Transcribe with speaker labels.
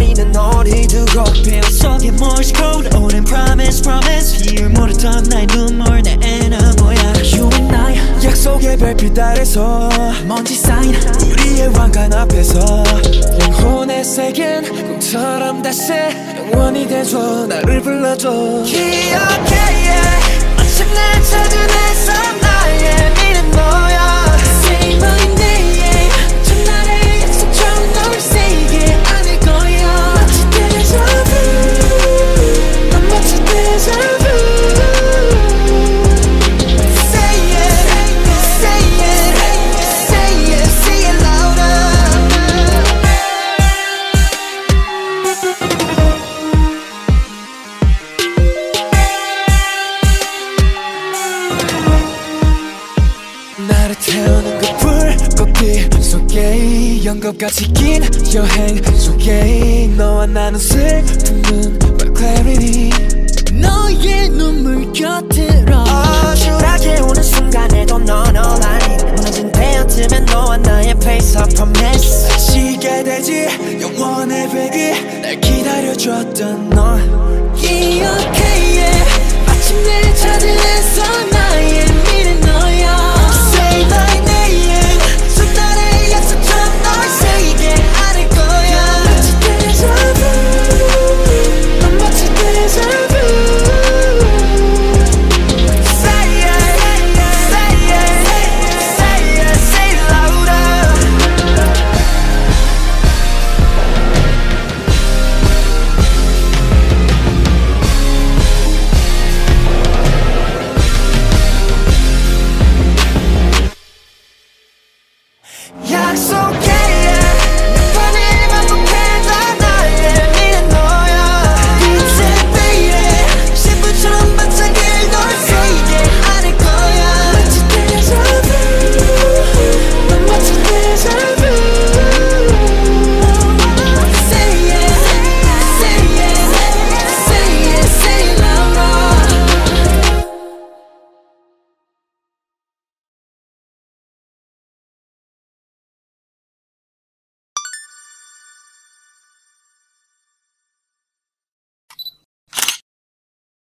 Speaker 1: 있는 너를 두고
Speaker 2: 배 속에 morse code 오랜 promise 비율 모르던 나의 눈물 내 애는 뭐야. You and I
Speaker 1: 약속의 별빛 아래서
Speaker 2: 먼지 쌓인
Speaker 1: 우리의 왕관 앞에서 영혼의 색은 꿈처럼 다시 영원히 돼줘 나를 불러줘. 기억해 yeah. 마침 날 찾은 내 삶 나의 미는 너야.
Speaker 2: Say my name 첫날의 약속처럼 널 세게 안을 거야.
Speaker 1: 마치 déjà vu 난 마치 déjà vu. Say it, say it, say it, say it louder. 나를 태우는 그 불꽃빛 속에 연극같이 긴 여행 속에 너와 나눈 슬픔은 my clarity.
Speaker 2: 너의 눈물 곁으로
Speaker 1: 추락해 오는 순간에도 넌 all I need. 무너진 배어트면 너와 나의 place of promise. 지게 되지 영원의 백이 날 기다려줬던 넌
Speaker 2: 기억해 yeah. 마침내 찾은 내 손